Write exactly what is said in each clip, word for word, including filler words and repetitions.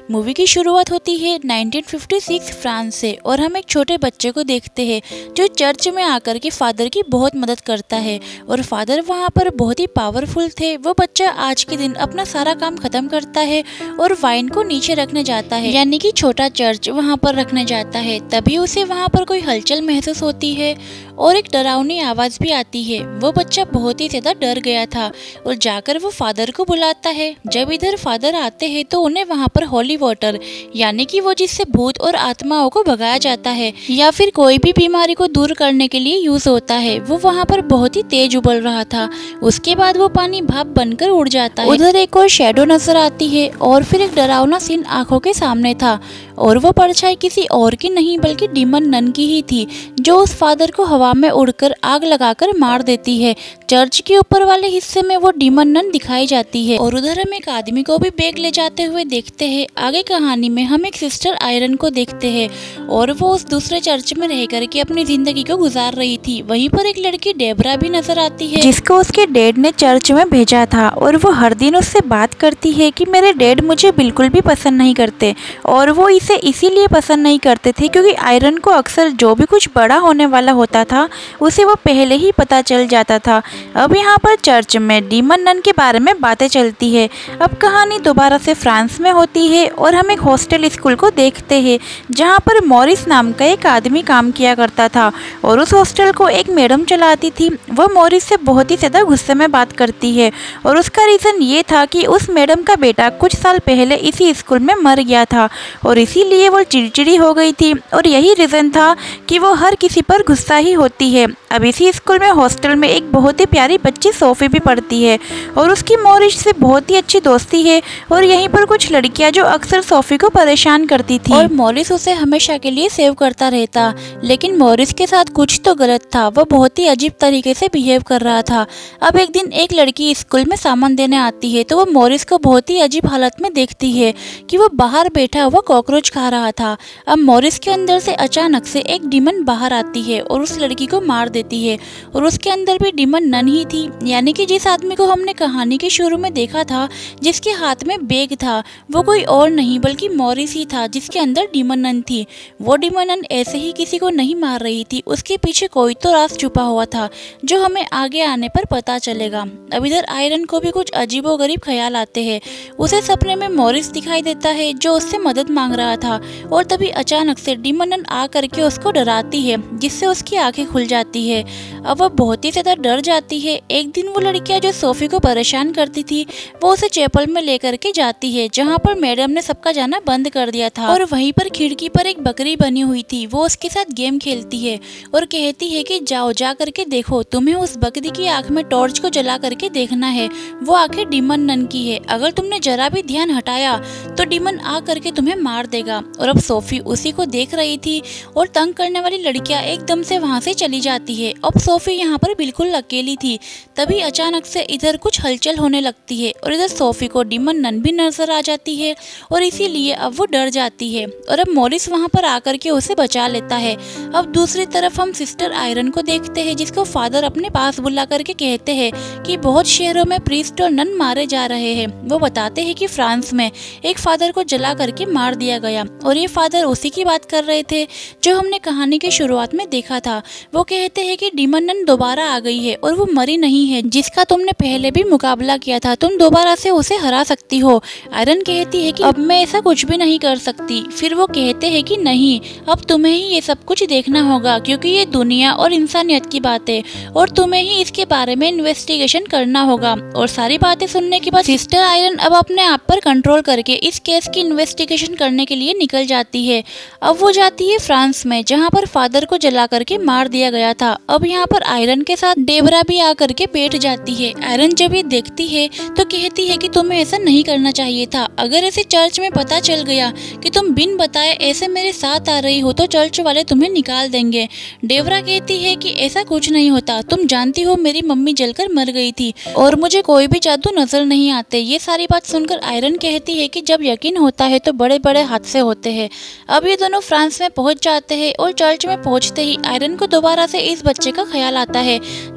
Movie की शुरुआत होती है नाइनटीन फिफ्टी सिक्स फ्रांस से और हम एक छोटे बच्चे को देखते हैं जो चर्च में आकर के फादर की बहुत मदद करता है और फादर वहाँ पर बहुत ही पावरफुल थे। वो बच्चा आज के दिन अपना सारा काम खत्म करता है और वाइन को नीचे रखने जाता है, यानी कि छोटा चर्च वहाँ पर रखने जाता है। तभी उसे वहाँ पर कोई हलचल महसूस होती है और एक डरावनी आवाज भी आती है। वो बच्चा बहुत ही ज्यादा डर गया था और जाकर वो फादर को बुलाता है। जब इधर फादर आते हैं तो उन्हें वहाँ पर होली वाटर, यानी कि वो जिससे भूत और आत्माओं को भगाया जाता है या फिर कोई भी बीमारी को दूर करने के लिए यूज होता है, वो वहाँ पर बहुत ही तेज उबल रहा था। उसके बाद वो पानी भाप बनकर उड़ जाता है। उधर एक और शेडो नजर आती है और फिर एक डरावना सीन आंखों के सामने था और वो परछाई किसी और की नहीं बल्कि डीमन नन की ही थी, जो उस फादर को हवा में उड़कर आग लगाकर मार देती है। चर्च के ऊपर वाले हिस्से में वो डीमन नन दिखाई जाती है और उधर हम एक आदमी को भी बैग ले जाते हुए देखते हैं। आगे कहानी में हम एक सिस्टर आयरन को देखते हैं और वो उस दूसरे चर्च में रह करके अपनी जिंदगी को गुजार रही थी। वहीं पर एक लड़की डेबरा भी नजर आती है जिसको उसके डैड ने चर्च में भेजा था और वो हर दिन उससे बात करती है कि मेरे डैड मुझे बिल्कुल भी पसंद नहीं करते और वो इसे इसीलिए पसंद नहीं करते थे क्योंकि आयरन को अक्सर जो भी कुछ बड़ा होने वाला होता था उसे वो पहले ही पता चल जाता था। अब यहाँ पर चर्च में डीमन नन के बारे में बातें चलती है। अब कहानी दोबारा से फ्रांस में होती है और हम एक हॉस्टल स्कूल को देखते हैं जहाँ पर मॉरिस नाम का एक आदमी काम किया करता था और उस हॉस्टल को एक मैडम चलाती थी। वो मॉरिस से बहुत ही ज़्यादा गुस्से में बात करती है और उसका रीज़न ये था कि उस मैडम का बेटा कुछ साल पहले इसी स्कूल में मर गया था और इसीलिए वो चिड़चिड़ी हो गई थी और यही रीज़न था कि वो हर किसी पर गुस्सा ही होती है। अब इसी स्कूल में हॉस्टल में एक बहुत ही प्यारी बच्ची सोफी भी पढ़ती है और उसकी मॉरिस से बहुत ही अच्छी दोस्ती है और यहीं पर कुछ लड़कियां जो अक्सर सोफी को परेशान करती थी और मॉरिस उसे हमेशा के लिए सेव करता रहता। लेकिन मॉरिस के साथ कुछ तो गलत था, वो बहुत ही अजीब तरीके से बिहेव कर रहा था। अब एक दिन एक लड़की स्कूल में सामान देने आती है तो वो मॉरिस को बहुत ही अजीब हालत में देखती है कि वो बाहर बैठा हुआ कॉकरोच खा रहा था। अब मॉरिस के अंदर से अचानक से एक डीमन बाहर आती है और उस लड़की को मार देती है और उसके अंदर भी डीमन नन ही थी, यानी कि जिस आदमी को हमने कहानी के शुरू में देखा था जिसके हाथ में बैग था वो कोई और नहीं बल्कि मॉरिस ही था जिसके अंदर डीमन नन थी। वो डीमन नन ऐसे ही किसी को नहीं मार रही थी, उसके पीछे कोई तो राज छुपा हुआ था जो हमें आगे आने पर पता चलेगा। अब इधर आयरन को भी कुछ अजीबोगरीब ख्याल आते हैं। उसे सपने में मॉरिस दिखाई देता है जो उससे मदद मांग रहा था और तभी अचानक से डीमन नन आ करके उसको डराती है जिससे उसकी आंखें खुल जाती है। अब वह बहुत ही ज्यादा डर जाती है। एक दिन वो लड़कियां जो सोफी को परेशान करती थी वो उसे चैपल में लेकर के जाती है जहाँ पर मैडम ने सबका जाना बंद कर दिया था और वहीं पर खिड़की पर एक बकरी बनी हुई थी। वो उसके साथ गेम खेलती है और कहती है कि जाओ जा करके देखो, तुम्हें उस बकरी की आंख में टॉर्च को जला करके देखना है, वो आंखें डीमन नन की है, अगर तुमने जरा भी ध्यान हटाया तो डीमन आ करके तुम्हें मार देगा। और अब सोफी उसी को देख रही थी और तंग करने वाली लड़कियां एकदम से वहां से चली जाती है। अब सोफी यहाँ पर बिल्कुल अकेली थी। तभी अचानक से इधर कुछ हलचल होने लगती है और इधर सोफी को डीमन नन भी नजर आ जाती है और इसीलिए अब वो डर जाती है और अब मॉरिस वहाँ पर आकर के उसे बचा लेता है। अब दूसरी तरफ हम सिस्टर आयरन को देखते हैं जिसको फादर अपने पास बुला करके कहते हैं कि बहुत शहरों में प्रीस्ट और नन मारे जा रहे हैं। वो बताते हैं कि फ्रांस में एक फादर को जला करके मार दिया गया और ये फादर उसी की बात कर रहे थे जो हमने कहानी के शुरुआत में देखा था। वो कहते हैं कि डीमन नन दोबारा आ गई है और वो मरी नहीं है जिसका तुमने पहले भी मुकाबला किया था, तुम दोबारा से उसे हरा सकती हो। आयरन कहती है कि अब मैं ऐसा कुछ भी नहीं कर सकती। फिर वो कहते हैं कि नहीं, अब तुम्हें ही ये सब कुछ देखना होगा क्योंकि ये दुनिया और इंसानियत की बात है और तुम्हें ही इसके बारे में इन्वेस्टिगेशन करना होगा। और सारी बातें सुनने के बाद सिस्टर आयरन अब अपने आप पर कंट्रोल करके इस केस की इन्वेस्टिगेशन करने के लिए निकल जाती है। अब वो जाती है फ्रांस में जहाँ पर फादर को जला करके मार दिया गया था। अब यहाँ पर आयरन के साथ डेबरा भी आकर के बैठ जाती है। आयरन जब ये देखती है तो कहती है कि तुम्हें ऐसा नहीं करना चाहिए था, अगर ऐसे चर्च में पता चल गया कि तुम बिन बताए ऐसे मेरे साथ आ रही हो तो चर्च वाले तुम्हें निकाल देंगे। डेबरा कहती है कि ऐसा कुछ नहीं होता, तुम जानती हो मेरी मम्मी जलकर मर गई थी और मुझे कोई भी जादू नजर नहीं आते। ये सारी बात सुनकर आयरन कहती है कि जब यकीन होता है तो बड़े बड़े हादसे होते हैं। अब ये दोनों फ्रांस में पहुंच जाते हैं और चर्च में पहुंचते ही आयरन को दोबारा से इस बच्चे का ख्याल आता है जिस बच्चे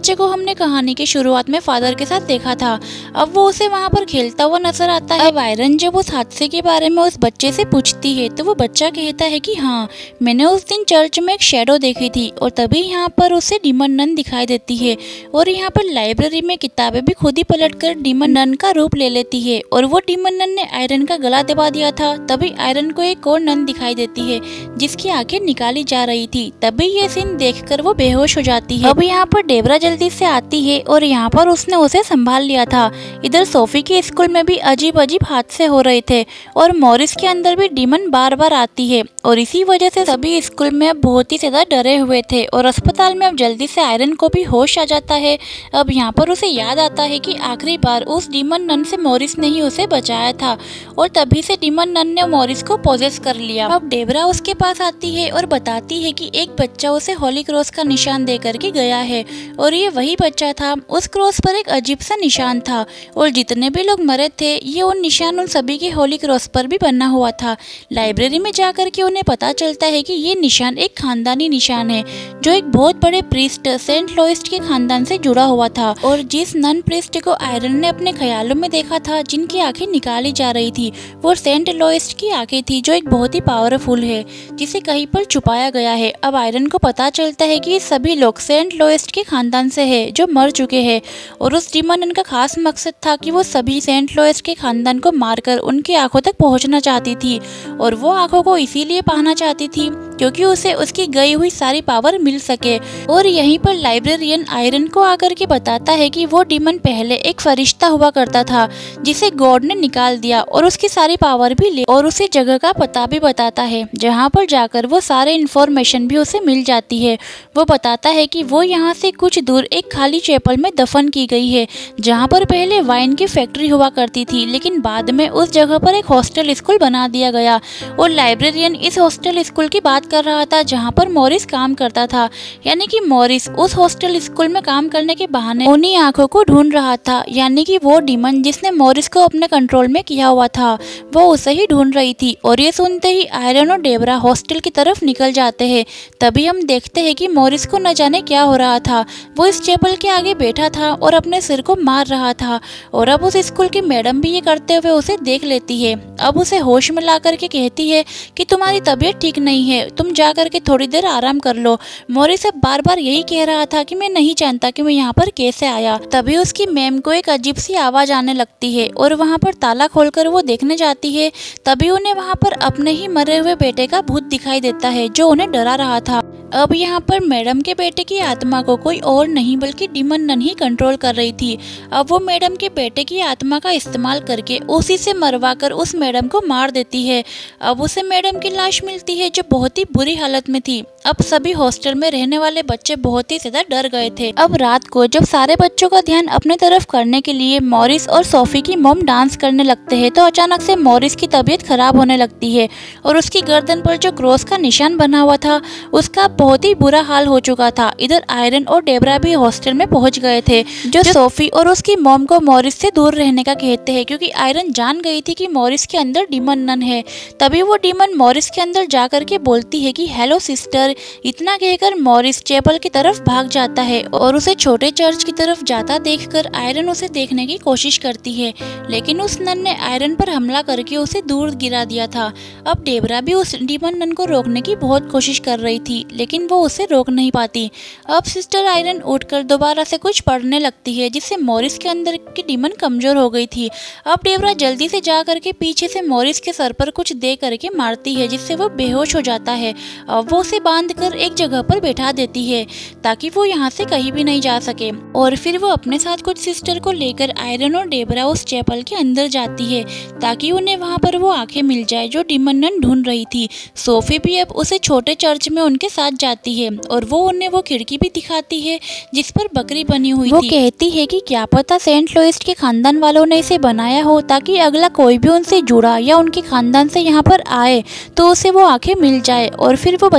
बच्चे को हमने कहानी की शुरुआत में फादर के साथ देखा था, अब वो उसे वहाँ पर खेलता हुआ नजर आता है। अब आयरन जब उस हादसे के बारे में उस बच्चे से पूछती है तो वो बच्चा कहता है कि हाँ, मैंने उस दिन चर्च में एक शैडो देखी थी और तभी यहाँ पर उसे डीमन नन दिखाई देती है। और यहाँ पर लाइब्रेरी में किताबें भी खुद ही पलटकर डीमन नन का रूप ले लेती है और वो डीमन नन ने आयरन का गला दबा दिया था। तभी आयरन को एक और नन दिखाई देती है जिसकी आंखें निकाली जा रही थी। तभी ये सीन देखकर वो बेहोश हो जाती है। अब यहाँ पर डेबरा जल्दी से आती है और यहाँ पर उसने उसे संभाल लिया था। इधर सोफी के स्कूल में भी अजीब अजीब हादसे हो रहे थे और मॉरिस के अंदर भी डीमन बार बार आती है और इसी वजह से सभी स्कूल में अब बहुत ही ज्यादा डरे हुए थे और अस्पताल में अब जल्दी से आयरन को भी होश आ जाता है। अब यहाँ पर उसे याद आता है कि आखिरी बार उस डीमन नन से मॉरिस ने ही उसे बचाया था और तभी से डीमन नन ने मॉरिस को पोजेस कर लिया। अब डेबरा उसके पास आती है और बताती है कि एक बच्चा उसे होली क्रॉस का निशान दे करके गया है और ये वही बच्चा था। उस क्रॉस पर एक अजीब सा निशान था और जितने भी लोग मरे थे ये उन निशान उन सभी के होली क्रॉस पर भी बना हुआ था। लाइब्रेरी में जाकर के उन्हें पता चलता है कि ये निशान एक खानदानी निशान है जो एक बहुत बड़े प्रीस्ट सेंट लॉइस के खानदान से जुड़ा हुआ था और जिस नन प्रीस्ट को आयरन ने अपने ख्यालों में देखा था जिनकी आंखें निकाली जा रही थी वो सेंट लॉइस की आंखें थी जो एक बहुत ही पावरफुल है जिसे कहीं पर छुपाया गया है। अब आयरन को पता चलता है कि सभी लोग सेंट लॉइस के खानदान से है जो मर चुके हैं और उस डीमन नन का खास मकसद था कि वो सभी सेंट लॉइस के खानदान को मारकर उनकी आंखों तक पहुंचना चाहती थी और वो आंखों को इसीलिए पाना चाहती थी क्योंकि उसे उसकी गई हुई सारी पावर मिल सके। और यहीं पर लाइब्रेरियन आयरन को आकर के बताता है कि वो डीमन पहले एक फरिश्ता हुआ करता था जिसे गॉड ने निकाल दिया और उसकी सारी पावर भी ले और उसे जगह का पता भी बताता है जहाँ पर जाकर वो सारे इन्फॉर्मेशन भी उसे मिल जाती है। वो बताता है कि वो यहाँ से कुछ दूर एक खाली चैपल में दफन की गई है जहाँ पर पहले वाइन की फैक्ट्री हुआ करती थी लेकिन बाद में उस जगह पर एक हॉस्टल स्कूल बना दिया गया और लाइब्रेरियन इस हॉस्टल स्कूल की बात कर रहा था जहाँ पर मॉरिस काम करता था। यानी कि मॉरिस उस हॉस्टल स्कूल में काम करने के बहाने उन्हीं आंखों को ढूंढ रहा था, यानी कि वो डीमन जिसने मॉरिस को अपने कंट्रोल में किया हुआ था वो उसे ही ढूंढ रही थी। और ये सुनते ही आयरन और डेबरा हॉस्टल की तरफ निकल जाते हैं। तभी हम देखते हैं कि मॉरिस को न जाने क्या हो रहा था, वो इस चैपल के आगे बैठा था और अपने सिर को मार रहा था और अब उस स्कूल की मैडम भी ये करते हुए उसे देख लेती है। अब उसे होश में ला करके कहती है कि तुम्हारी तबीयत ठीक नहीं है, तुम जा करके थोड़ी देर आराम कर लो। मॉरिस अब बार बार यही कह रहा था कि मैं नहीं जानता कि मैं यहाँ पर कैसे आया। तभी उसकी मैम को एक अजीब सी आवाज आने लगती है और वहाँ पर ताला खोलकर वो देखने जाती है। तभी उन्हें वहाँ पर अपने ही मरे हुए बेटे का भूत दिखाई देता है जो उन्हें डरा रहा था। अब यहाँ पर मैडम के बेटे की आत्मा को कोई और नहीं बल्कि डीमन नन ही कंट्रोल कर रही थी। अब वो मैडम के बेटे की आत्मा का इस्तेमाल करके उसी से मरवा कर उस मैडम को मार देती है। अब उसे मैडम की लाश मिलती है जो बहुत ही बुरी हालत में थी। अब सभी हॉस्टल में रहने वाले बच्चे बहुत ही ज्यादा डर गए थे। अब रात को जब सारे बच्चों का ध्यान अपने तरफ करने के लिए मॉरिस और सोफी की मॉम डांस करने लगते हैं तो अचानक से मॉरिस की तबीयत खराब होने लगती है और उसकी गर्दन पर जो क्रॉस का निशान बना हुआ था उसका बहुत ही बुरा हाल हो चुका था। इधर आयरन और डेबरा भी हॉस्टल में पहुंच गए थे जो सोफी और उसकी मॉम को मॉरिस से दूर रहने का कहते हैं क्योंकि आयरन जान गई थी कि मॉरिस के अंदर डीमन नन है। तभी वो डीमन मॉरिस के अंदर जा करके बोलती है कि हेलो सिस्टर। इतना कहकर मॉरिस चैपल की तरफ भाग जाता है और उसे छोटे चर्च की तरफ जाता देखकर आयरन उसे देखने की कोशिश करती है लेकिन उस नन ने आयरन पर हमला करके उसे दूर गिरा दिया था। अब डेबरा भी उस डीमन नन को रोकने की बहुत कोशिश कर रही थी लेकिन वो उसे रोक नहीं पाती। अब सिस्टर आयरन उठकर दोबारा से कुछ पढ़ने लगती है जिससे मॉरिस के अंदर की डीमन कमजोर हो गई थी। अब डेबरा जल्दी से जा करके पीछे से मॉरिस के सर पर कुछ दे करके मारती है जिससे वो बेहोश हो जाता है। अब वो उसे बांध कर एक जगह पर बैठा देती है ताकि वो यहाँ से कहीं भी नहीं जा सके और फिर वो अपने साथ कुछ सिस्टर को लेकर आयरन और डेबरा उस चैपल के अंदर जाती है ताकि उन्हें वहाँ पर वो आंखें मिल जाए जो डीमन नन ढूंढ रही थी। सोफी भी अब उसे छोटे चर्च में उनके साथ जाती है और वो उन्हें वो खिड़की भी दिखाती है जिस पर बकरी बनी हुई वो थी। कहती है कि क्या पता सेंट लॉइस के खानदान वालों ने इसे बनाया हो ताकि अगला कोई भी उनसे जुड़ा या उनके खानदान से यहाँ पर आए तो उसे वो आंखें मिल जाए। और फिर वो बताती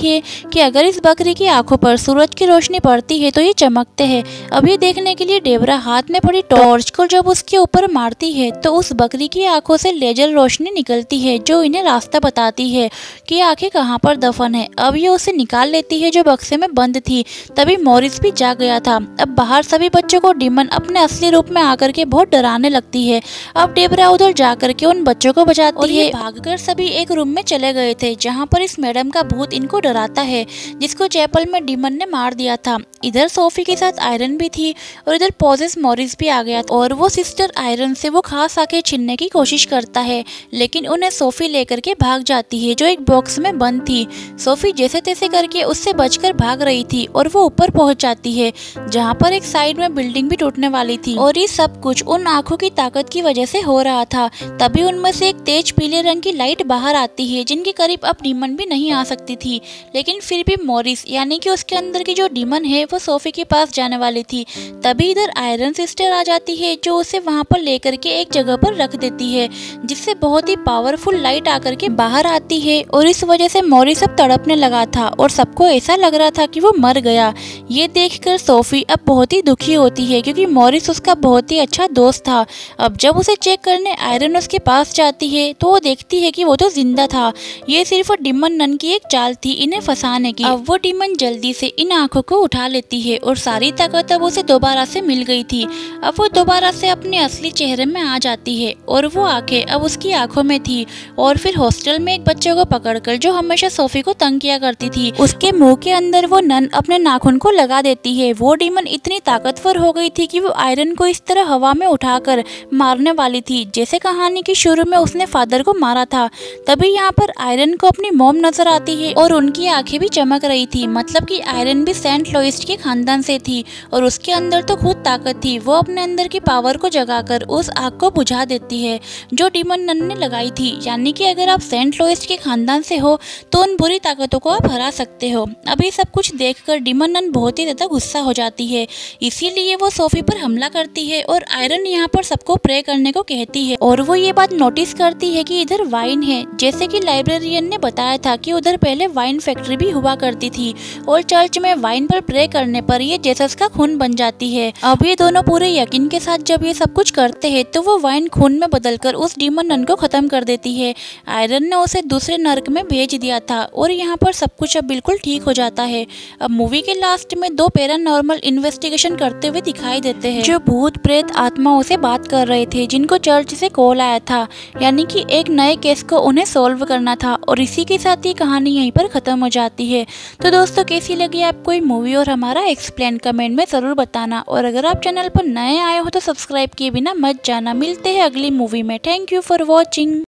है कि अगर इस बकरी की आंखों पर सूरज की रोशनी पड़ती है तो ये चमकते हैं। अब ये देखने के लिए डेबरा हाथ में पड़ी टॉर्च को जब उसके ऊपर मारती है तो उस बकरी की आंखों से लेजर रोशनी निकलती है जो इन्हें रास्ता बताती है कि आंखें कहाँ पर दफन है। अब ये उसे निकाल लेती है जो बक्से में बंद थी। तभी मॉरिस भी जाग गया था। अब बाहर सभी बच्चों को डीमन अपने असली रूप में आकर के बहुत डराने लगती है। अब डेबरा उधर जाकर के उन बच्चों को बचाती और है। भागकर सभी एक रूम में चले गए थे जहाँ पर इस मैडम का भूत इनको डराता है जिसको चैपल में डीमन ने मार दिया था। इधर सोफी के साथ आयरन भी थी और इधर पॉजेस मॉरिस भी आ गया और वो सिस्टर आयरन से वो खास आंखें छीनने की कोशिश करता है लेकिन उन्हें सोफी लेकर के भाग जाती है जो एक बॉक्स में बंद थी। सोफी जैसे तैसे करके उससे बचकर भाग रही थी और वो ऊपर पहुंच जाती है जहाँ पर एक साइड में बिल्डिंग भी टूटने वाली थी और ये सब कुछ उन आंखों की ताकत की वजह से हो रहा था। तभी उनमें से एक तेज पीले रंग की लाइट बाहर आती है जिनके करीब अब डीमन भी नहीं आ सकती थी, लेकिन फिर भी मॉरिस यानी कि उसके अंदर की जो डीमन है वो सोफी के पास जाने वाली थी। तभी इधर आयरन सिस्टर आ जाती है जो उसे वहां पर लेकर के एक जगह पर रख देती है जिससे बहुत ही पावरफुल लाइट आकर के बाहर आती है और इस वजह से मॉरिस अब तड़पने लगा था और सबको ऐसा लग रहा था कि वो मर गया। ये देखकर सोफी अब बहुत ही दुखी होती है क्योंकि मॉरिस उसका बहुत ही अच्छा दोस्त था। अब जब उसे चेक करने आयरन उसके पास जाती है तो वो देखती है कि वो तो जिंदा था। ये सिर्फ डीमन नन की एक चाल थी इन्हें फंसाने की। अब वो डीमन जल्दी से इन आंखों को उठा लेती है और सारी ताकत अब उसे दोबारा से मिल गई थी। अब वो दोबारा से अपने असली चेहरे में आ जाती है और वो आंखें अब उसकी आंखों में थी। और फिर हॉस्टल में एक बच्चे को पकड़कर जो हमेशा सोफी को तंग किया करती थी उसके मुंह के अंदर वो नन अपने नाखून को लगा देती है। वो डीमन इतनी ताकतवर हो गई थी कि वो आयरन को इस तरह हवा में उठाकर मारने वाली थी जैसे कहानी के शुरू में उसने फादर को मारा था। तभी यहाँ पर आयरन को अपनी मॉम नजर आती है और उनकी आंखें भी चमक रही थी, मतलब कि आयरन भी सेंट लुइस के खानदान से थी और उसके अंदर तो खुद ताकत थी। वो अपने अंदर की पावर को जगाकर उस आग को बुझा देती है जो डीमन नन ने लगाई थी, यानी कि अगर आप सेंट लुइस के खानदान से हो तो उन बुरी ताकतों को आप हरा सकते हो। अब ये सब कुछ देखकर डीमन नन बहुत ही ज्यादा गुस्सा हो जाती है, इसीलिए वो सोफी पर हमला करती है और आयरन यहाँ पर सबको प्रे करने को कहती है। और वो ये बात नोटिस करती है कि इधर वाइन है, जैसे कि लाइब्रेरियन ने बताया था कि उधर पहले वाइन फैक्ट्री भी हुआ करती थी और चर्च में वाइन पर प्रे करने पर ये जेसस का खून बन जाती है। अब ये दोनों पूरे यकीन के साथ जब ये सब कुछ करते हैं तो वो वाइन खून में बदलकर उस डीमन नन को खत्म कर देती है। आयरन ने उसे दूसरे नर्क में भेज दिया था और यहाँ पर सब कुछ अब बिल्कुल ठीक हो जाता है। अब मूवी के लास्ट में दो पैरानॉर्मल इन्वेस्टिगेशन करते हुए दिखाई देते हैं जो भूत प्रेत आत्माओं से बात कर रहे थे जिनको चर्च से कॉल आया था, यानी कि एक नए केस को उन्हें सॉल्व करना था। और इसी के साथ ये कहानी यहीं पर खत्म हो जाती है। तो दोस्तों कैसी लगी आपको ये मूवी और हमारा एक्सप्लेन कमेंट में जरूर बताना। और अगर आप चैनल पर नए आए हो तो सब्सक्राइब किए बिना मत जाना। मिलते हैं अगली मूवी में। Thank you for watching.